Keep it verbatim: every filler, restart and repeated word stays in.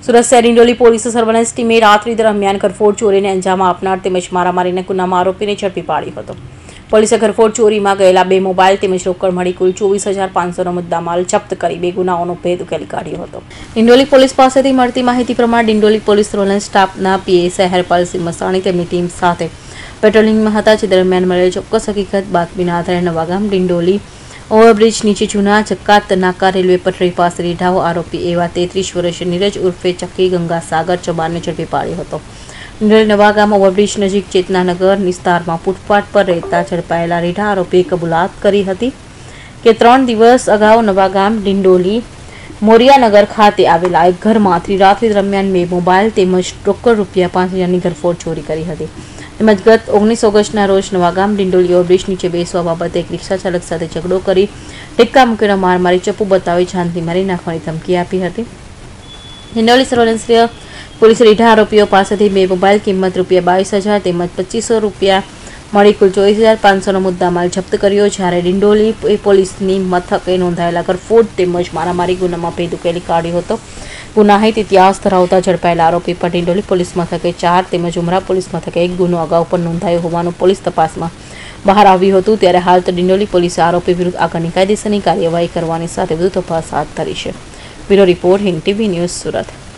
સુરત શહેર Dindoli police surveillance ટીમે રાત્રિ દરમિયાન ઘરફોડ ચોરીને અંજામ આપનાર તેમજ મારામારીના ગુનામાં આરોપીને ઝડપી પાડ્યો હતો। પોલીસે ઘરફોડ ચોરીમાં ગયેલા બે મોબાઈલ તેમજ રોકડ મળી કુલ ચોવીસ હજાર પાંચસોનો મુદ્દામાલ જપ્ત કરી બે ગુનાઓનો ભેદ ઉકેલી કાઢ્યો હતો। ડિંડોલી પોલીસ પાસેથી મળતી માહિતી પ્રમાણે ડિંડોલી પોલીસ સર્વેલન્સ સ્ટાફના પીએસઆઈ હરપાલસિંહ મસાણી તેમની ટીમ સાથે પેટ્રોલિંગમાં હતા, જે દરમિયાન મળેલ ચોક્કસ હકીકત બાતમીના આધારે નવાગામ ડિંડોલી ઓવરબ્રિજ નીચે જૂના જકાત નાકા રેલવે પટરી પાસે રીઢાઓ આરોપી એવા તેત્રીસ વર્ષીય નીરજ ઉર્ફે ચક્કી ગંગાસાગર ચબારને ઝડપી પાડ્યો હતો। નવાગામ ઓવરબ્રિજ નજીક ચેતનાનગર વિસ્તારમાં ફૂટપાથ પર રહેતા ઝડપાયેલા રીઢા આરોપીએ કબૂલાત કરી હતી કે ત્રણ દિવસ અગાઉ નવાગામ ડિંડોલી મોરિયાનગર ખાતે આવેલા એક ઘરમાંથી રાત્રિ દરમિયાન બે મોબાઈલ તેમજ રોકડ રૂપિયા પાંચ હજારની ઘરફોડ ચોરી કરી હતી। તેમજ ગત ઓગણીસ ઓગસ્ટના રોજ નવાગામ ડિંડોલી ઓવરબ્રિજ નીચે બેસવા બાબતે એક રિક્ષા ચાલક સાથે ઝઘડો કરી ટેક્કા મૂકીને માર મારી ચપ્પુ બતાવી જાનથી મારી નાખવાની ધમકી આપી હતી। ડિંડોલી સર્વેલન્સ પોલીસે રીઢા આરોપીઓ પાસેથી બે મોબાઈલ કિંમત રૂપિયા બાવીસ હજાર તેમજ પચીસો રૂપિયા મળી કુલ ચોવીસ હજાર પાંચસોનો મુદ્દામાલ જપ્ત કર્યો, જ્યારે ડિંડોલી પોલીસની મથકે નોંધાયેલા ઘરફોડ તેમજ મારામારી ગુનામાં ભેદ ઉકેલી કાઢ્યો હતો। ગુનાહિત ઇતિહાસ ધરાવતા ઝડપાયેલા આરોપી પર ડિંડોલી પોલીસ મથકે ચાર તેમજ ઉમરા પોલીસ મથકે એક ગુનો અગાઉ પણ નોંધાયો હોવાનું પોલીસ તપાસમાં બહાર આવ્યું હતું। ત્યારે હાલ તો ડિંડોલી પોલીસે આરોપી વિરુદ્ધ આગળની કાયદેસરની કાર્યવાહી કરવાની સાથે વધુ તપાસ હાથ ધરી છે। Bureau report Hind TV news Surat.